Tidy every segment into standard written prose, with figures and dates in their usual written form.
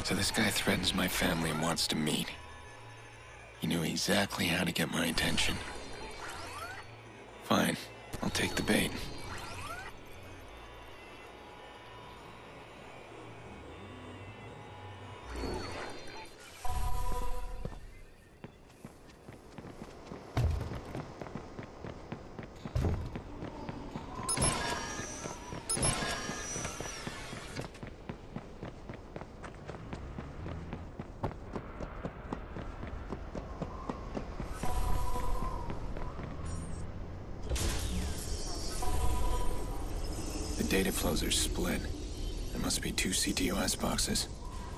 So this guy threatens my family and wants to meet. He knew exactly how to get my attention. Fine, I'll take the bait. Data flows are split. There must be 2 CTOS boxes.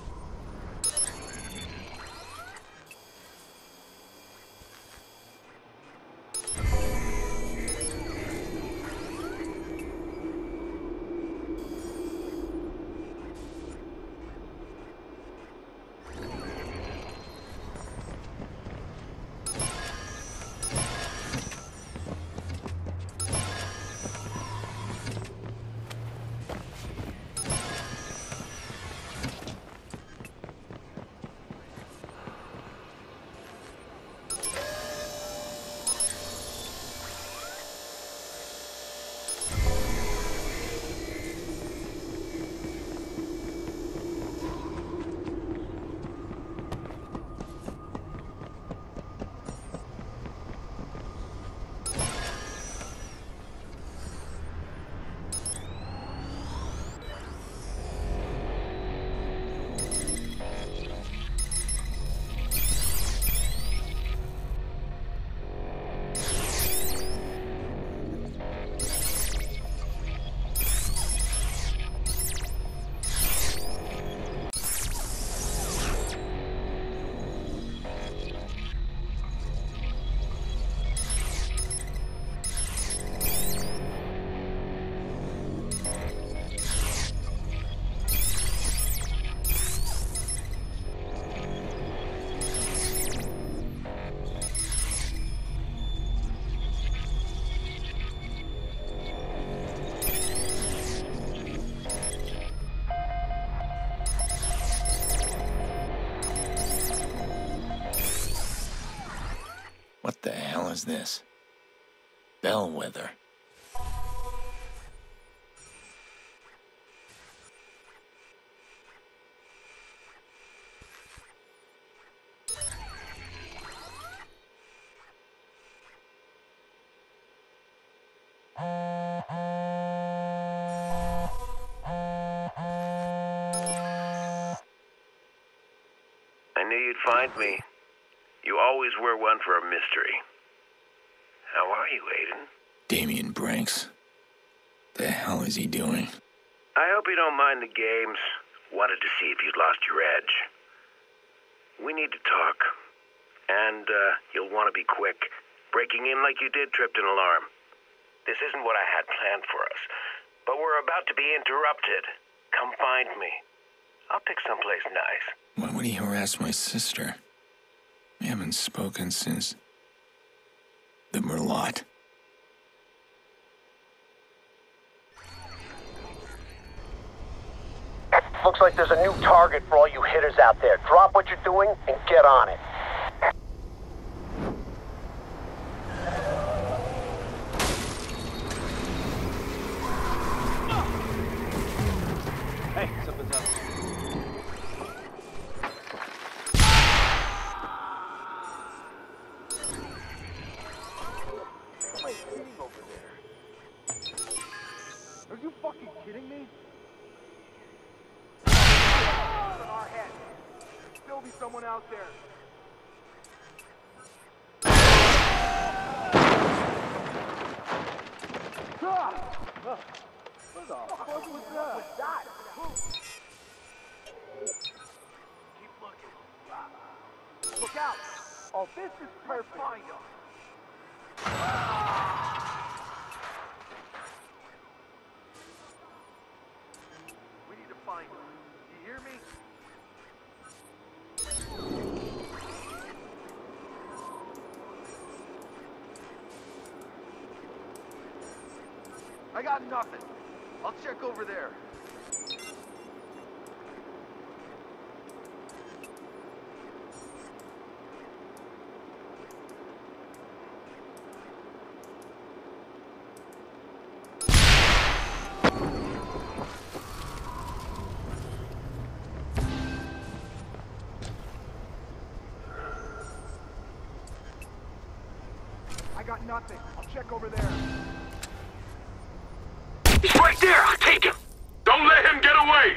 What the hell is this? Bellwether. I knew you'd find me. You always were one for a mystery. How are you, Aiden? Damien Branks. The hell is he doing? I hope you don't mind the games. Wanted to see if you'd lost your edge. We need to talk. And, you'll want to be quick. Breaking in like you did tripped an alarm. This isn't what I had planned for us. But we're about to be interrupted. Come find me. I'll pick someplace nice. Why would he harass my sister? We haven't spoken since the Merlot. Looks like there's a new target for all you hitters out there. Drop what you're doing and get on it. Hey, something's up. Somebody's sitting over there. Are you fucking kidding me? On our head. There'll still be someone out there. What the fuck was that? Keep looking. Look out! Oh, this is perfect. Find him. We need to find him. You hear me? I got nothing. I'll check over there. I got nothing. I'll check over there. He's right there! I'll take him! Don't let him get away!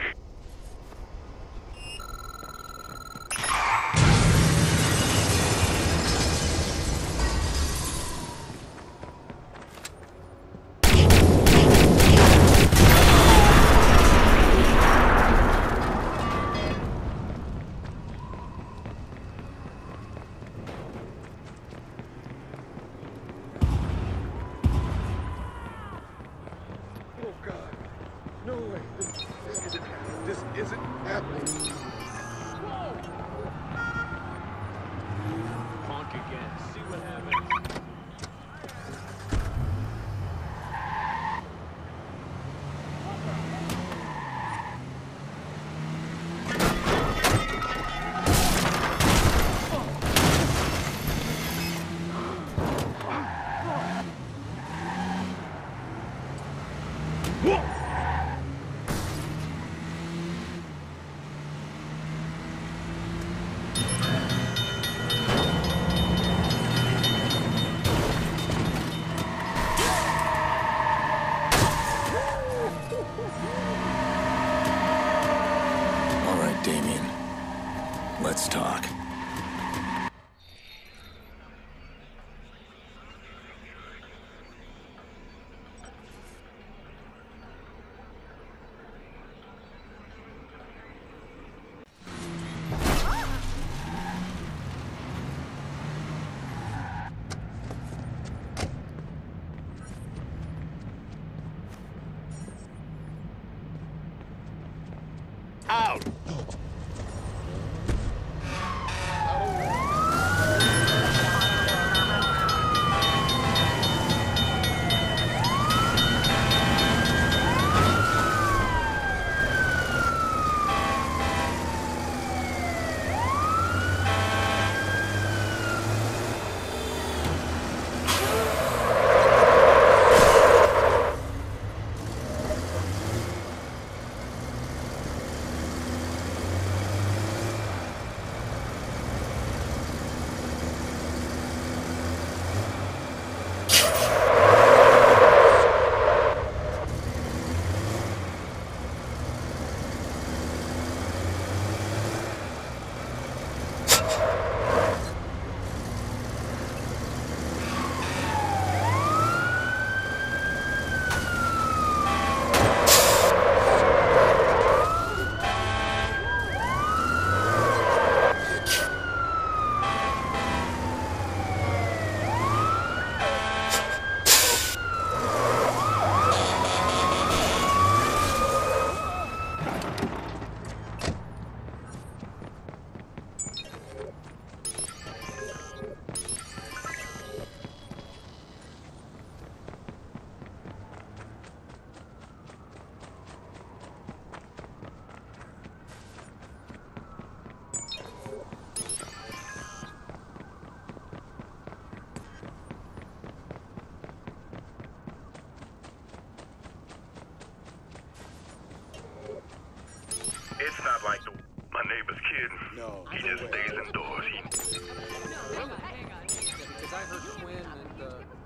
All right, Damien. Let's talk. Out! It's not like my neighbor's kid. No. He just stays indoors. Hang on. Because I heard Quinn and,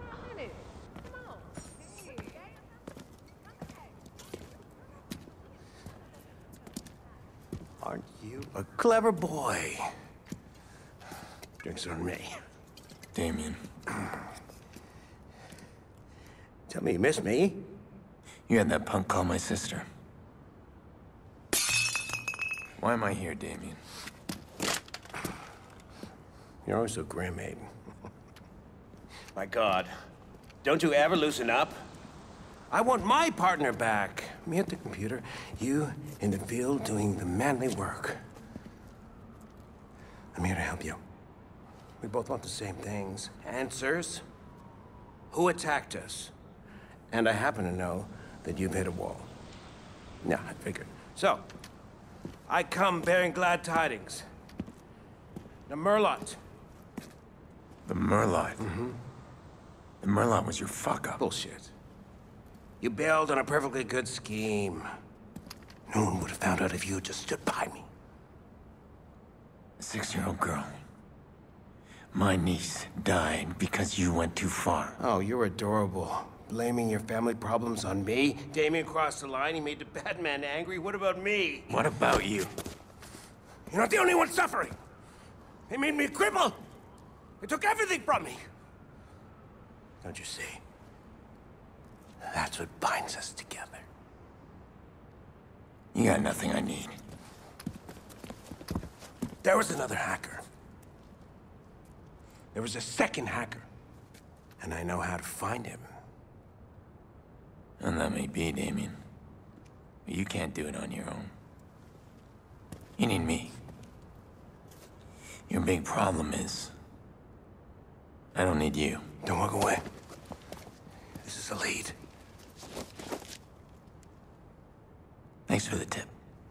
Aren't you a clever boy? Drinks on me. Damien, Tell me you miss me. you had that punk call my sister. Why am I here, Damien? You're always so grim, Aiden. My God, don't you ever loosen up? I want my partner back. Me at the computer, you in the field doing the manly work. I'm here to help you. We both want the same things. Answers. Who attacked us? And I happen to know that you've hit a wall. Yeah, I figured. So, I come bearing glad tidings. The Merlot. The Merlot? The Merlot was your fuck-up. Bullshit. You bailed on a perfectly good scheme. No one would have found out if you had just stood by me. A 6-year-old girl. My niece died because you went too far. Oh, you're adorable. Blaming your family problems on me? Damien crossed the line, he made the bad man angry. What about me? What about you? You're not the only one suffering. They made me a cripple. They took everything from me. Don't you see? That's what binds us together. You got nothing I need. There was another hacker. There was a second hacker. And I know how to find him. And that may be, Damien. But you can't do it on your own. You need me. Your big problem is... I don't need you. Don't walk away. This is a lead. Thanks for the tip.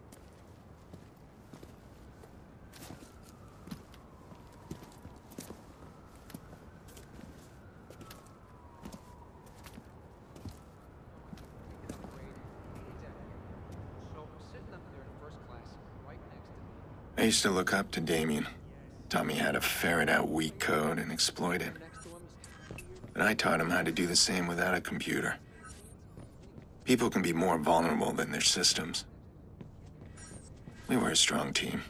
I used to look up to Damien. Taught me how to ferret out weak code and exploit it. But I taught him how to do the same without a computer. People can be more vulnerable than their systems. We were a strong team.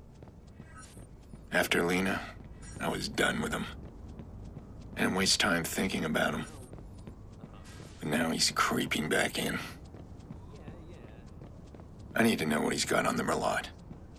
After Lena, I was done with him. I didn't waste time thinking about him. But now he's creeping back in. I need to know what he's got on the Merlot.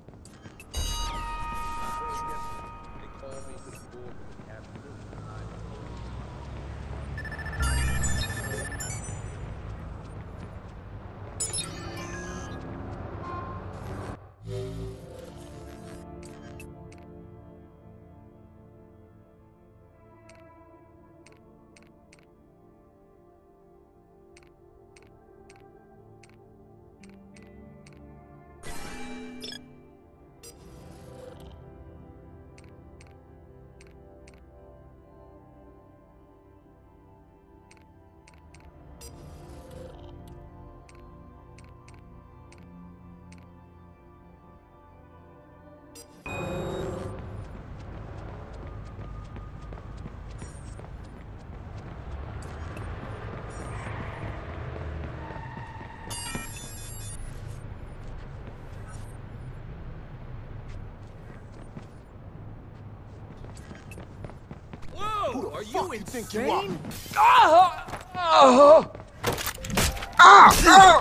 Who the fuck you think you are?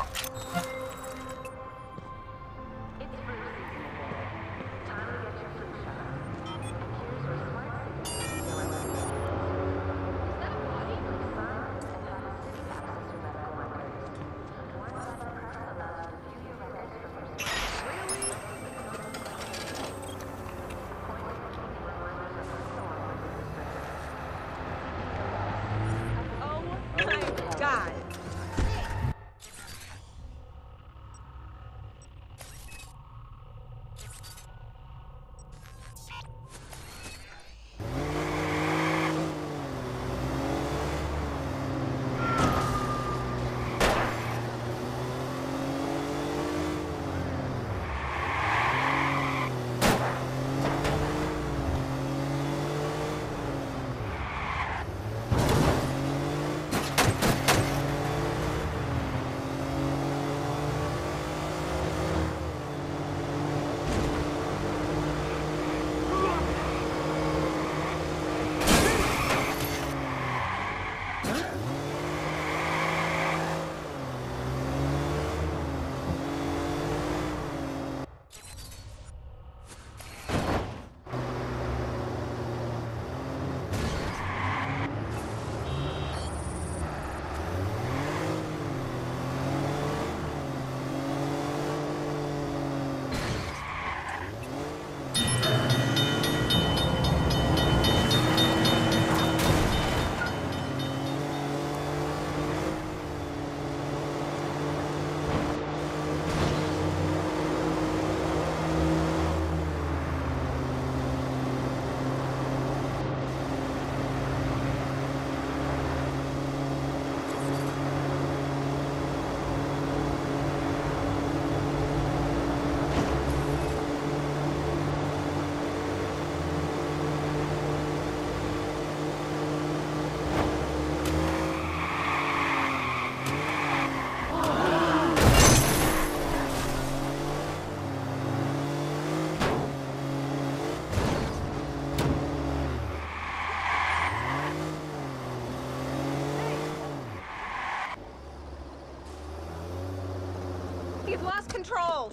control!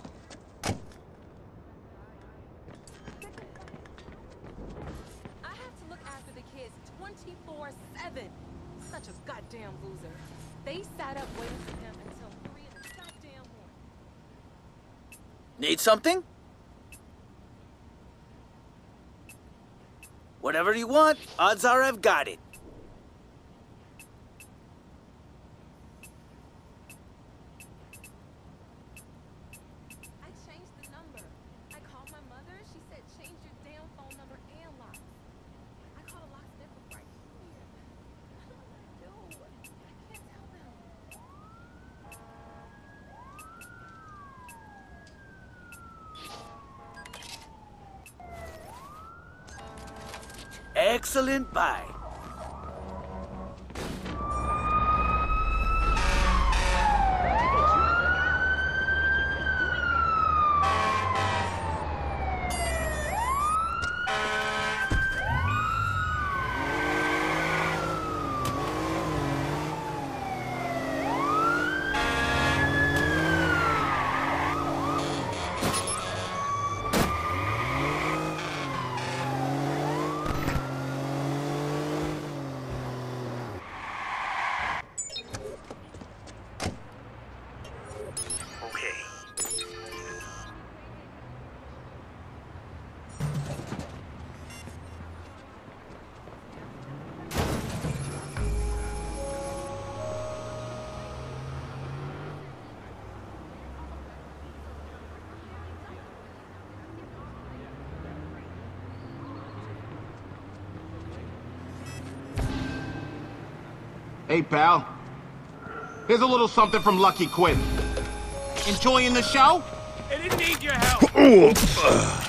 I have to look after the kids 24/7. Such a goddamn loser. They sat up waiting for him until 3 in the goddamn morning. Need something? Whatever you want, odds are I've got it. I changed the number. I called my mother. She said change your damn phone number and lock. I called a locksmith right here. I don't know what to do. I can't tell them. Excellent buy. Hey, pal. Here's a little something from Lucky Quinn. Enjoying the show? I didn't need your help!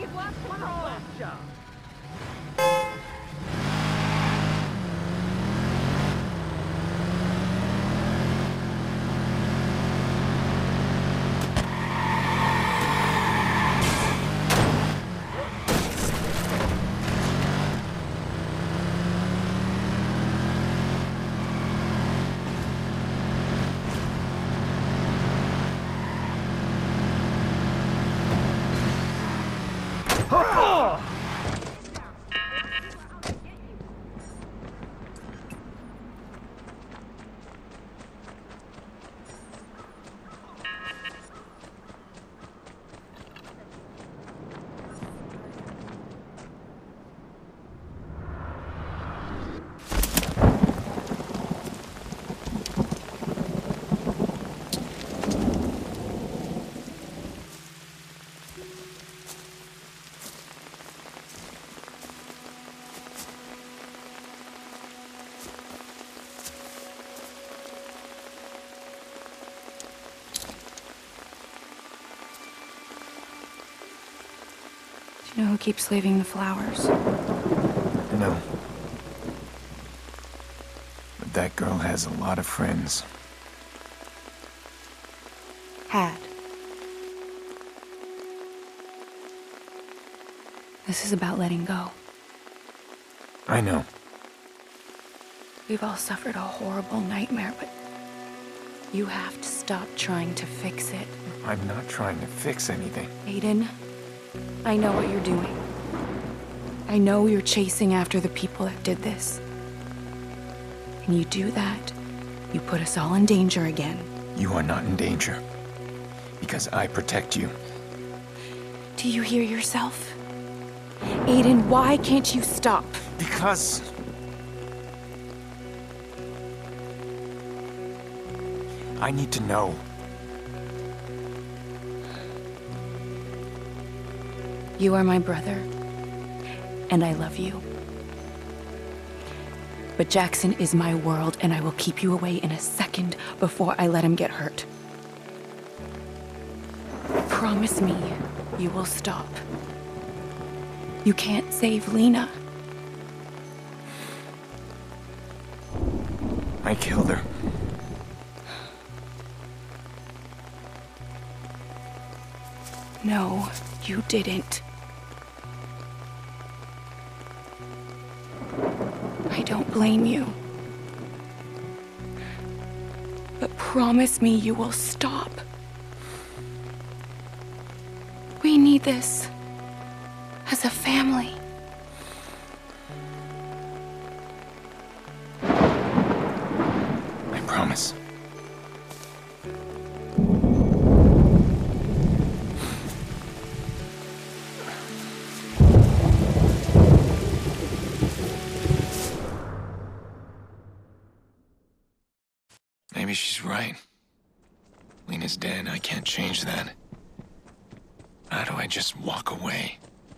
Do you know who keeps leaving the flowers? No. But that girl has a lot of friends. Had. This is about letting go. I know. We've all suffered a horrible nightmare, but you have to stop trying to fix it. I'm not trying to fix anything. Aiden, I know what you're doing. I know you're chasing after the people that did this. And you do that, you put us all in danger again. You are not in danger. Because I protect you. Do you hear yourself? Aiden, why can't you stop? Because... I need to know. You are my brother, and I love you. But Jackson is my world, and I will keep you away in a second before I let him get hurt. Promise me you will stop. You can't save Lena. I killed her. No, you didn't. I don't blame you. But promise me you will stop. We need this as a family. I promise. Maybe she's right. Lena's dead. I can't change that. How do I just walk away?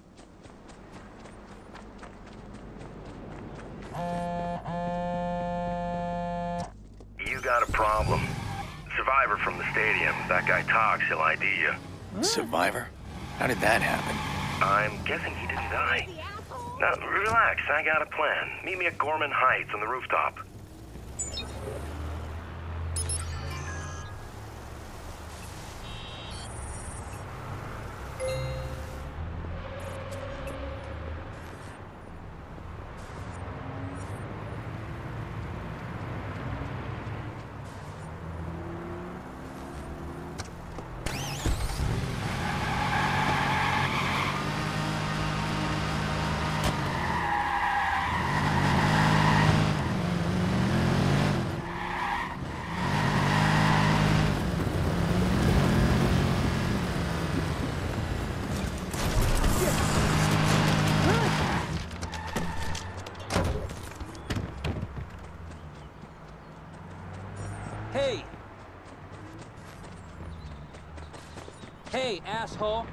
You got a problem. Survivor from the stadium. That guy talks, he'll ID you. Survivor? How did that happen? I'm guessing he didn't die. Now, relax, I got a plan. Meet me at Gorman Heights on the rooftop. Hey! Hey, asshole!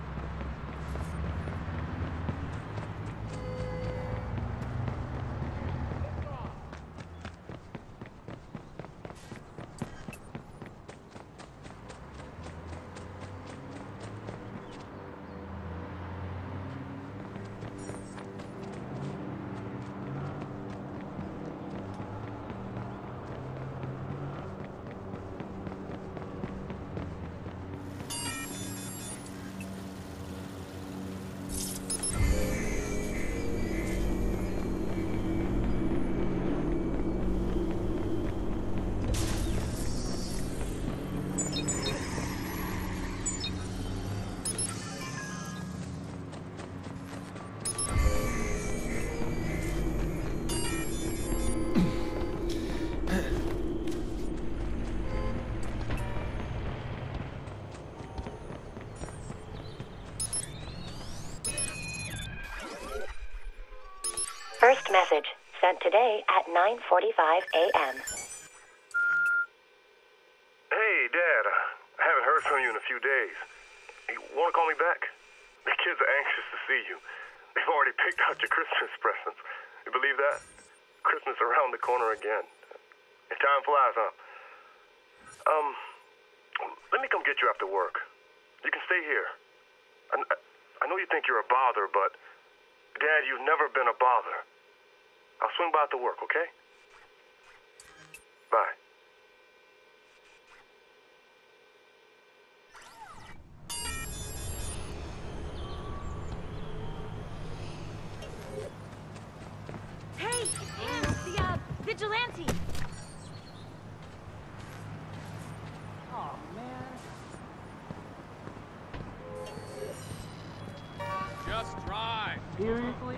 First message, sent today at 9:45 a.m. Hey, Dad. I haven't heard from you in a few days. You want to call me back? The kids are anxious to see you. They've already picked out your Christmas presents. You believe that? Christmas around the corner again. Time flies, huh? Let me come get you after work. You can stay here. I know you think you're a bother, but Dad, you've never been a bother. I'll swing by after work, okay? Bye. Hey, Anne, the vigilante. Oh, man. Just drive. Seriously?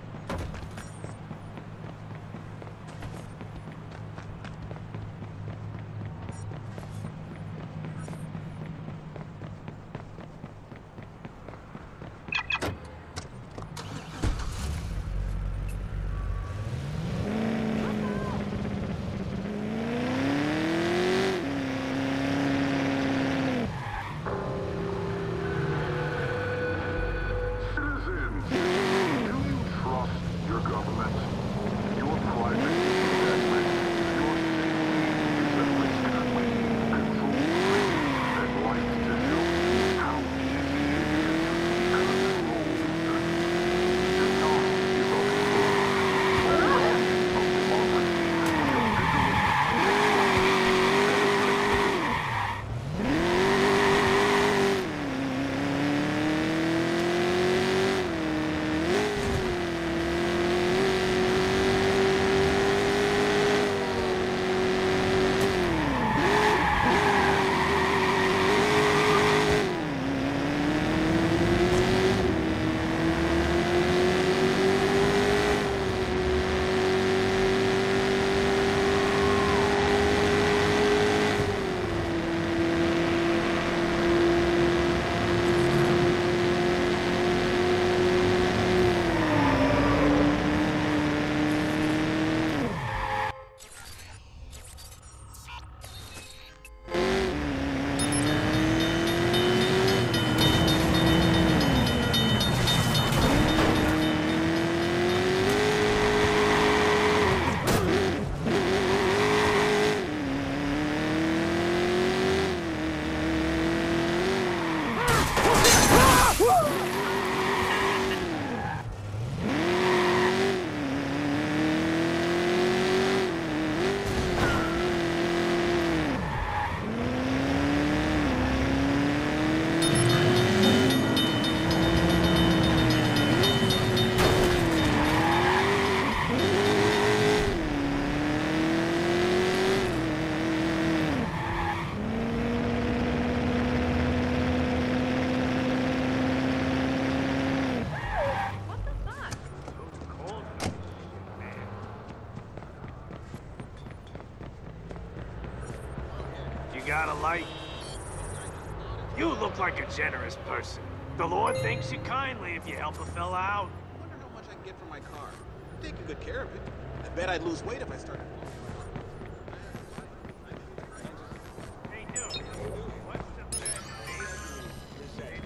Got a light? You look like a generous person. The Lord thanks you kindly if you help a fella out. I wonder how much I can get for my car. I'm taking good care of it. I bet I'd lose weight if I started. Hey, dude. What's the best pastry?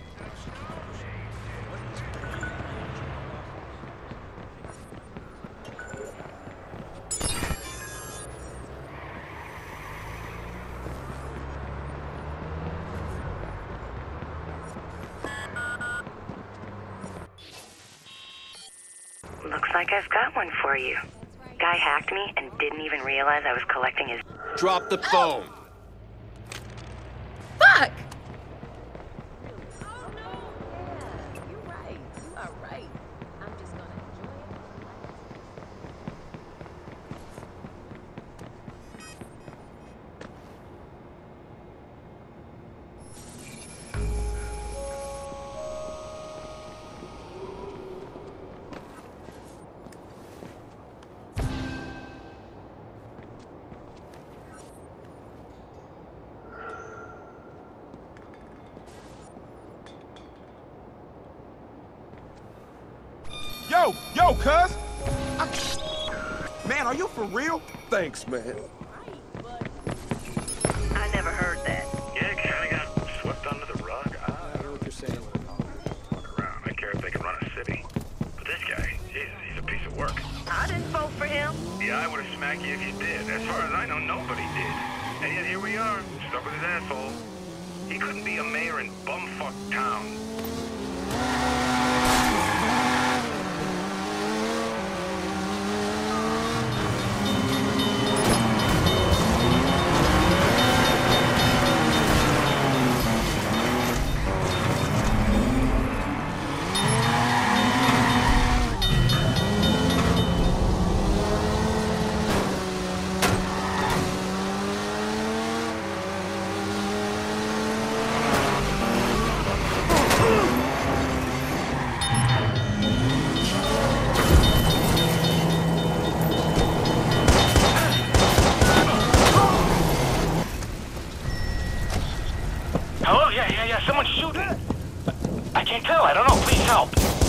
Looks like I've got one for you. Guy hacked me and didn't even realize I was collecting his... Drop the phone! Fuck! Oh, no. Yeah, you're right. You are right. I'm just gonna enjoy Yo, cuz! Man, are you for real? Thanks, man. I never heard that. Yeah, kinda got swept under the rug. I know what you're saying. Fuck around. I care if they can run a city. But this guy, he's a piece of work. I didn't vote for him. Yeah, I would have smacked you if you did. As far as I know, nobody did. And yet here we are, stuck with his asshole. He couldn't be a mayor in bumfuck town. Hello? Yeah, someone's shooting. I can't tell, I don't know, please help.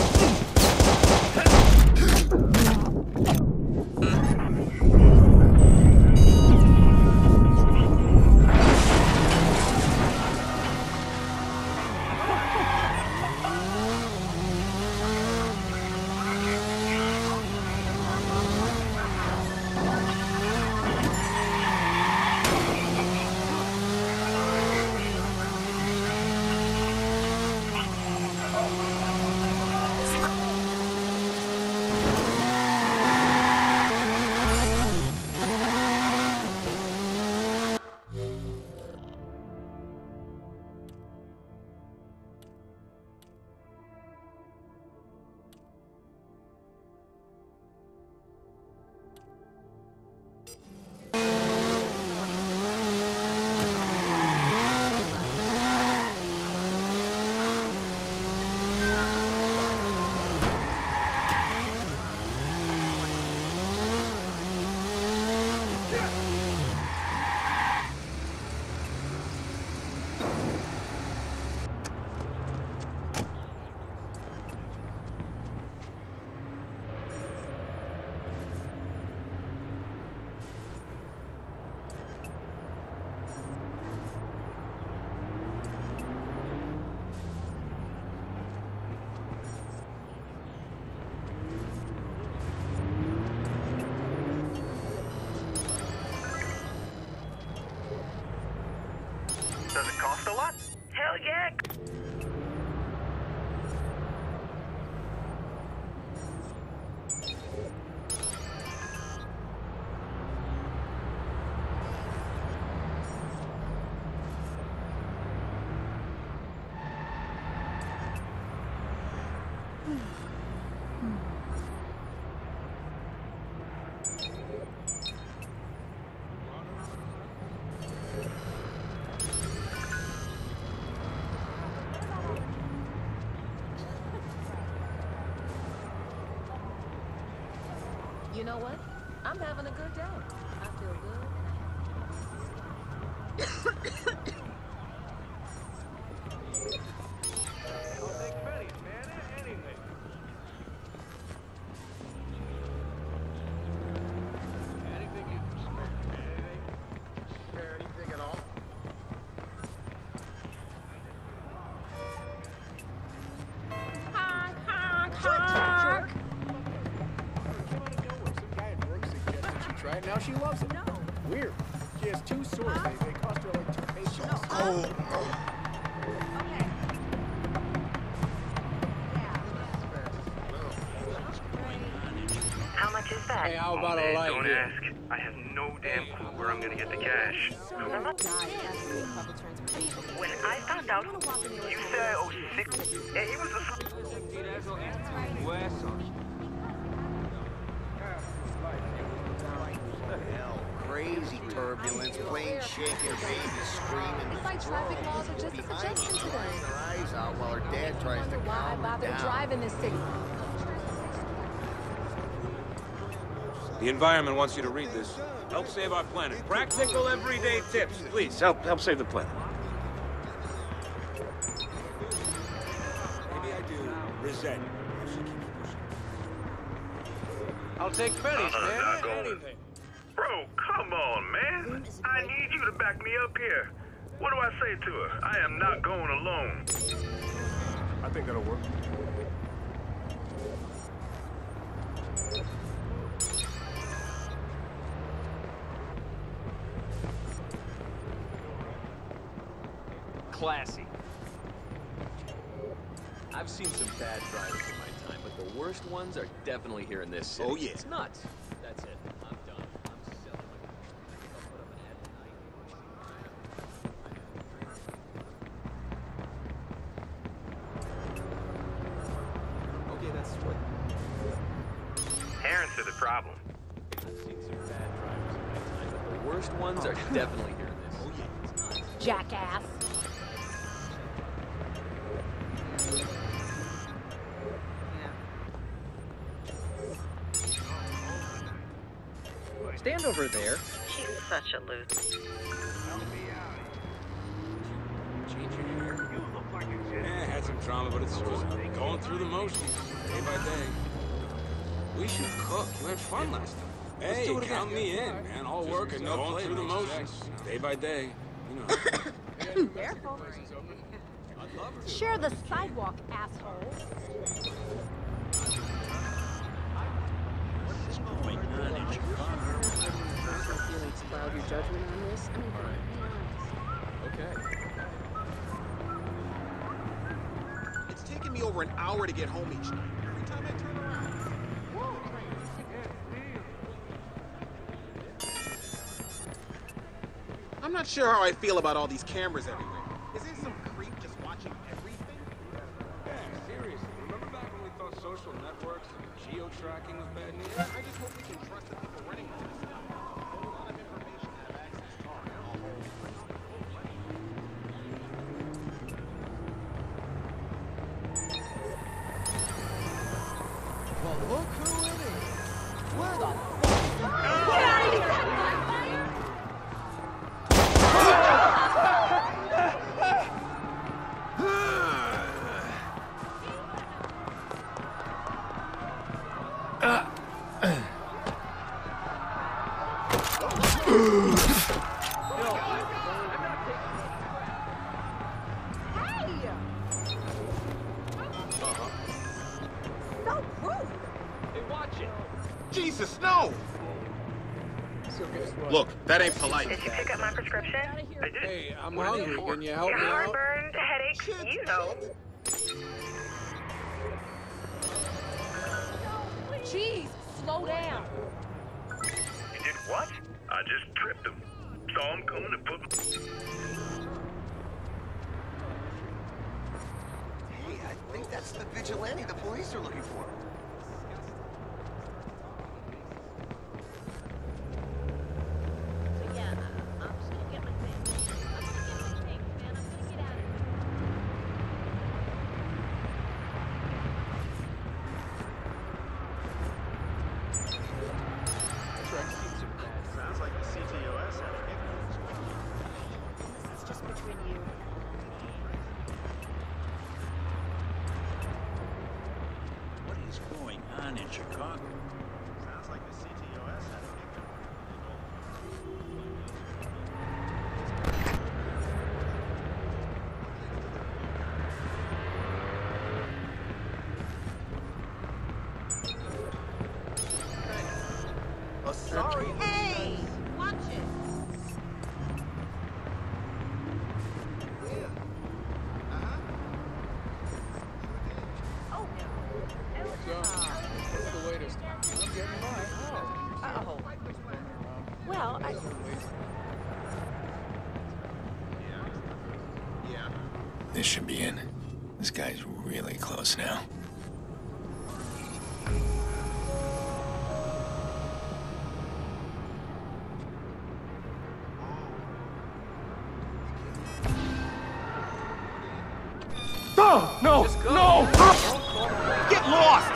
Does it cost a lot? Hell yeah. You know what? I'm having a good day. I feel good and I'll take pennies, man. Anything. Anything you can spare. Anything? Spare anything at all? honk, honk, honk. Try it now, she loves it. No. Weird. She has 2 swords. They cost her like 2 pesos. Okay. How much is that? Hey, how about a Man, light don't here? ask. I have no damn clue where I'm gonna get the cash. When I found out, You said I owe 6. Yeah, he was a... Crazy turbulence, plane shaking, babies screaming. It's like traffic laws are just a suggestion to them. Her eyes out while her dad tries to Why I calm her bother down. driving this city? The environment wants you to read this. Help save our planet. Practical everyday tips. Please, help save the planet. Maybe I do. Resent. I'll take pennies, man. Not going. Anything. Bro, come on, man. I need you to back me up here. What do I say to her? I am not going alone. I think that'll work. Classy. I've seen some bad drivers in my time, but the worst ones are definitely here in this city. Oh, yeah. It's nuts. That's it. I'm done. I'm selling my car. I'll put up an ad tonight. Okay, that's what. Parents are the problem. I've seen some bad drivers in my time, but the worst ones are definitely here in this city. Oh, yeah. It's nuts. Jackass. Stand over there. She's such a loser. Yeah, had some trauma, but it's just going through the motions, day by day. We should cook. We had fun last time. Hey, do it again. Count me in, man. All work and no play. Going through the motions, day by day. You know. Careful. Share the sidewalk, asshole. Feelings cloud your judgment on this? I mean, okay. It's taken me over an hour to get home each night. Every time I turn around. I'm not sure how I feel about all these cameras everywhere. Is there some creep just watching everything? Yeah, seriously. Remember back when we thought social networks and geo-tracking was bad news? I just hope we can trust the people running this. A whole lot of information to have access to. Well, look who it is. Where the Jesus, no! Look, that ain't polite. Did you pick up my prescription? I did. Hey, I'm hungry. Can you help me out? Heartburn, headaches, you know. Jeez, slow down. You did what? I just tripped him. Saw him coming and put... Hey, I think that's the vigilante the police are looking for. Yeah, I'm just gonna get my things. I'm gonna get my things, man. I'm gonna get out of here. Sounds like the CTOS had a hit. This is just between you. What is going on in Chicago? Sounds like the CTOS had a hit. Oh, sorry. Hey, watch it. Oh no. What's the latest? I'm getting mine. Oh. Well, I. This should be in. This guy's really close now. Oh, no! No! Get lost!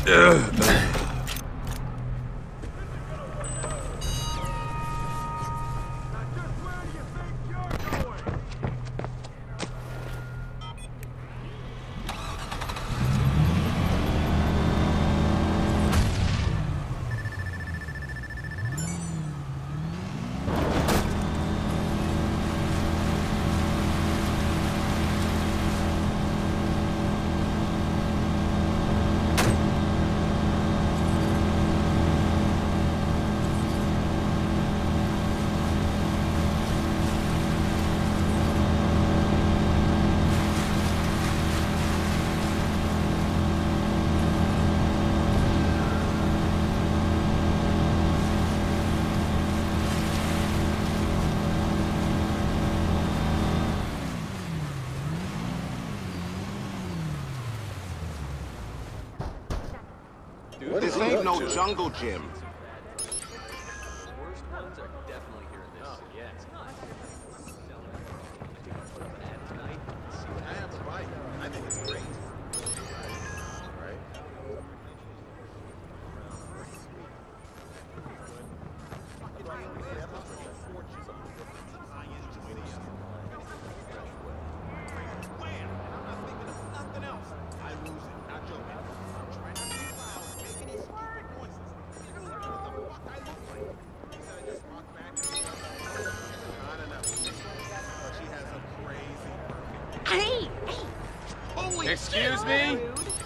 This ain't no jungle gym. Worst ones are definitely here in this. Oh, yeah. It's not. Bad tonight. See what happens. That's right. I think it's great. Right? Hey! Excuse me?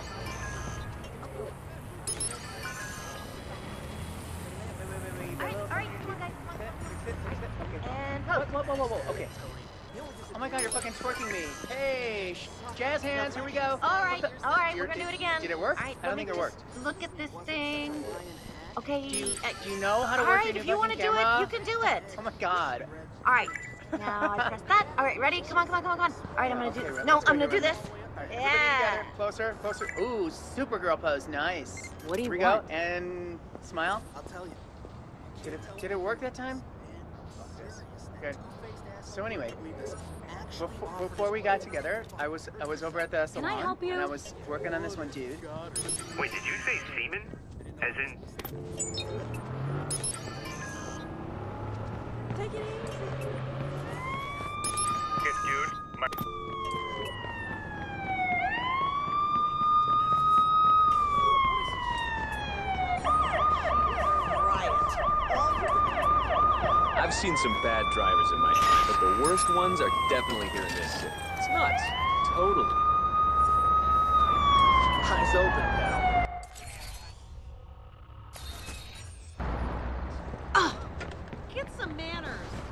Whoa. Okay. Oh my god, you're fucking twerking me. Hey, jazz hands, here we go. All right, we're gonna do it again. Did it work? All right, I don't think it worked. Look at this thing. Okay. Do you know how to all work right, your new if you want to do camera? it, you can do it. Oh my god. All right. Now I press that. All right, ready? Come on. All right, I'm gonna do this. No, I'm gonna do this. Right, Yeah. Closer. Ooh, Supergirl pose, nice. What do you Here we want? go, and smile. I'll tell you. Did it work that time? Good. So anyway, before we got together, I was over at the salon. Can I help you? And I was working on this one dude. Wait, did you say semen? As in... Take it easy. Yes, dude. I've seen some bad drivers in my time, but the worst ones are definitely here in this city. It's nuts. Totally. Eyes open, pal. Get some manners.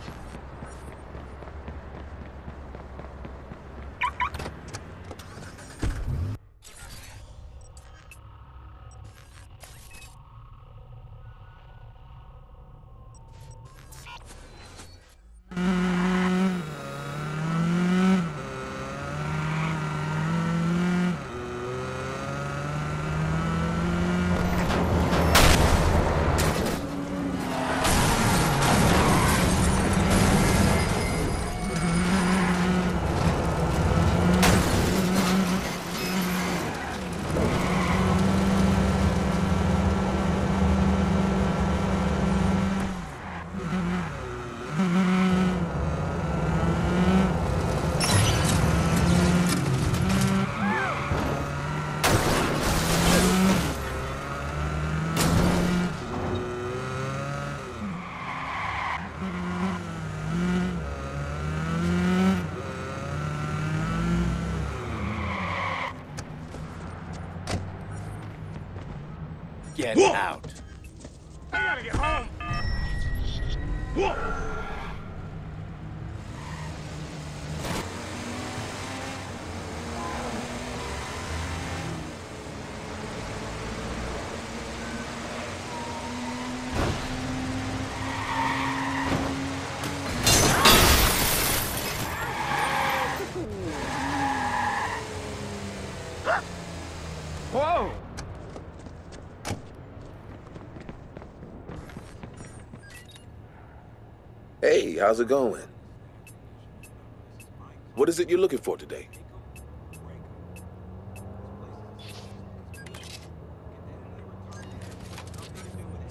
Get out. I gotta get home. Whoa! Hey, how's it going? What is it you're looking for today?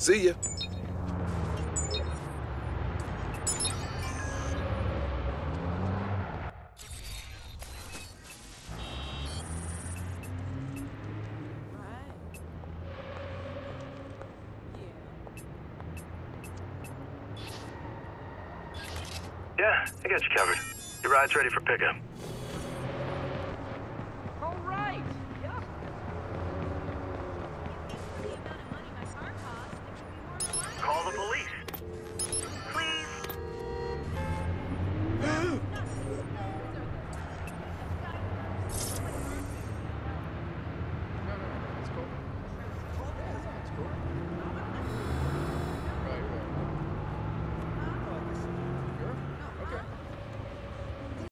See ya. Yeah, I got you covered. Your ride's ready for pickup.